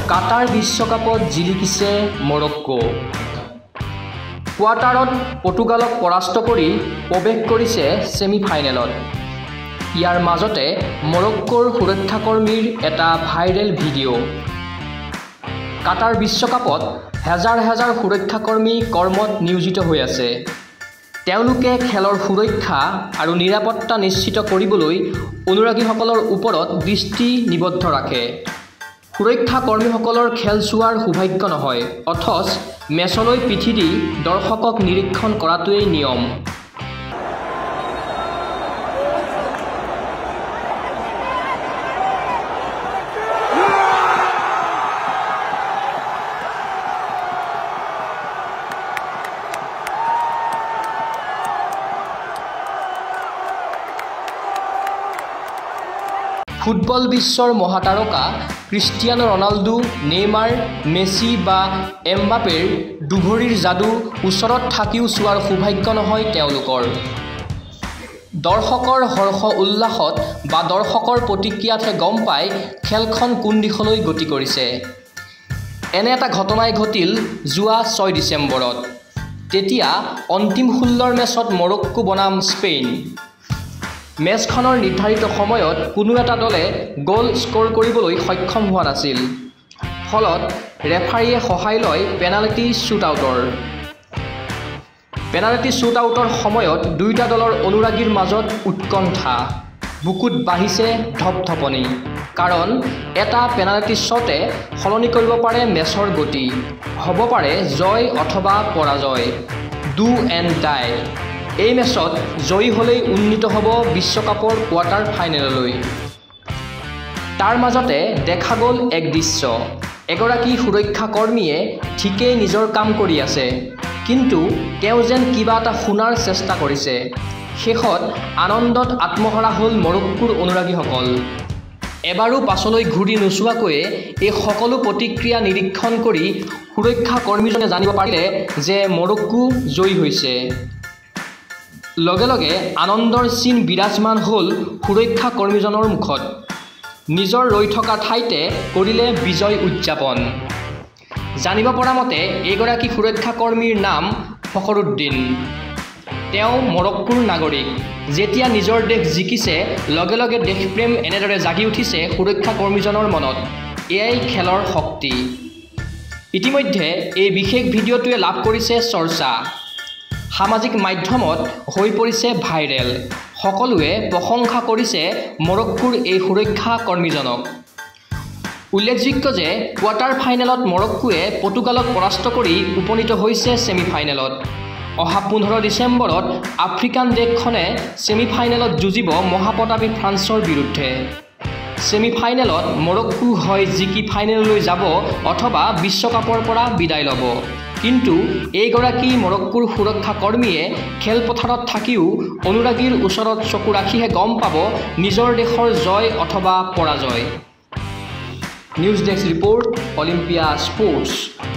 কাটাৰ বিশ্বকাপত জিলিকিছে মৰক্কো। কোৱাৰ্টাৰত পৰ্তুগালক পৰাস্ত কৰি প্ৰৱেশ কৰিছে ছেমিফাইনেলত। ইয়াৰ মাজতে মৰক্কোৰ সুৰক্ষাকৰ্মীৰ এটা ভাইৰেল ভিডিঅ'। কাটাৰ বিশ্বকাপত হাজাৰ হাজাৰ সুৰক্ষাকৰ্মী কৰ্মত নিয়োজিত হৈ আছে। তেওঁলোকে খেলৰ সুৰক্ষা আৰু নিৰাপত্তা নিশ্চিত কৰিবলৈ অনুৰাগীসকলৰ ওপৰত দৃষ্টি নিবদ্ধ ৰাখে। সুৰক্ষা কৰ্মীসকলৰ খেল চোৱাৰ সৌভাগ্য নহয়, অথচ মেচলৈ পিঠি দি দৰ্শকক নিৰীক্ষণ কৰাটোৱেই নিয়ম। ফুটবল বিশ্বৰ মহাতাৰকা ক্ৰিষ্টিয়ানো ৰনাল্ডো, নেইমাৰ, মেছি বা এমবাপেৰ দুভৰিৰ যাদু ওচৰত থাকিও চোৱাৰ সৌভাগ্য নহয় তেওঁলোকৰ। দৰ্শকৰ হৰ্ষ উল্লাসত বা দৰ্শকৰ প্ৰতিক্ৰিয়াতহে গম পায় খেলখন কোন দিশলৈ গতি কৰিছে। এনে এটা ঘটনাই ঘটিল যোৱা 6 ডিচেম্বৰত। তেতিয়া অন্তিম 16ৰ মেচত মৰক্কো বনাম স্পেইন। মেচখনৰ নিৰ্ধাৰিত সময়ত কোনো এটা দলে গ'ল স্ক'ৰ কৰিবলৈ সক্ষম হোৱা নাছিল। ফলত ৰেফাৰীয়ে সহায় লয় পেনাল্টি শ্বুটআউটৰ। পেনাল্টি শ্বুটআউটৰ সময়ত দুয়োটা দলৰ অনুৰাগীৰ মাজত উৎকণ্ঠা, বুকুত বাঢ়িছে ধপধপনি। কাৰণ এটা পেনাল্টি শ্বটে সলনি কৰিব পাৰে মেচৰ গতি, হ'ব পাৰে জয় অথবা পৰাজয়, ডু এণ্ড ডাই। এই মেচত জয়ী হ'লেই উন্নীত হ'ব বিশ্বকাপৰ কোৱাৰ্টাৰ ফাইনেললৈ। তাৰ মাজতে দেখা গ'ল এক দৃশ্য। এগৰাকী সুৰক্ষা কৰ্মীয়ে ঠিকেই নিজৰ কাম কৰি আছে, কিন্তু তেওঁ যেন কিবা এটা শুনাৰ চেষ্টা কৰিছে। শেষত আনন্দত আত্মহাৰা হ'ল মৰক্কোৰ অনুৰাগীসকল। এবাৰো পাছলৈ ঘূৰি নোচোৱাকৈয়ে এই সকলো প্ৰতিক্ৰিয়া নিৰীক্ষণ কৰি সুৰক্ষা কৰ্মীজনে জানিব পাৰিলে যে মৰক্কো জয়ী হৈছে। লগে লগে আনন্দৰ চিন বিৰাজমান হ'ল সুৰক্ষা কৰ্মীজনৰ মুখত। নিজৰ ৰৈ থকা ঠাইতে কৰিলে বিজয় উদযাপন। জানিব পৰা মতে এইগৰাকী সুৰক্ষা কৰ্মীৰ নাম ফখৰুদ্দিন। তেওঁ মৰক্কোৰ নাগৰিক। যেতিয়া নিজৰ দেশ জিকিছে, লগে লগে দেশপ্ৰেম এনেদৰে জাগি উঠিছে সুৰক্ষা কৰ্মীজনৰ মনত। এয়াই খেলৰ শক্তি। ইতিমধ্যে এই বিশেষ ভিডিঅ'টোৱে লাভ কৰিছে চৰ্চা। সামাজিক মাধ্যমত হৈ পৰিছে ভাইৰেল। সকলোৱে প্ৰশংসা কৰিছে মৰক্কোৰ এই সুৰক্ষা কৰ্মীজনক। উল্লেখযোগ্য যে কোৱাৰ্টাৰ ফাইনেলত মৰক্কোৱে পৰ্তুগালক পৰাস্ত কৰি উপনীত হৈছে ছেমিফাইনেলত। অহা 15 ডিচেম্বৰত আফ্ৰিকান দেশখনে ছেমিফাইনেলত যুঁজিব মহাপতাপী ফ্ৰান্সৰ বিৰুদ্ধে। ছেমিফাইনেলত মৰক্কো হয় জিকি ফাইনেললৈ যাব অথবা বিশ্বকাপৰ পৰা বিদায় ল'ব। কিন্তু এইগৰাকী মৰক্কোৰ সুৰক্ষা কৰ্মীয়ে খেলপথাৰত থাকিও অনুৰাগীৰ ওচৰত চকু ৰাখিহে গম পাব নিজৰ দেশৰ জয় অথবা পৰাজয়। News desk report, Olympia sports.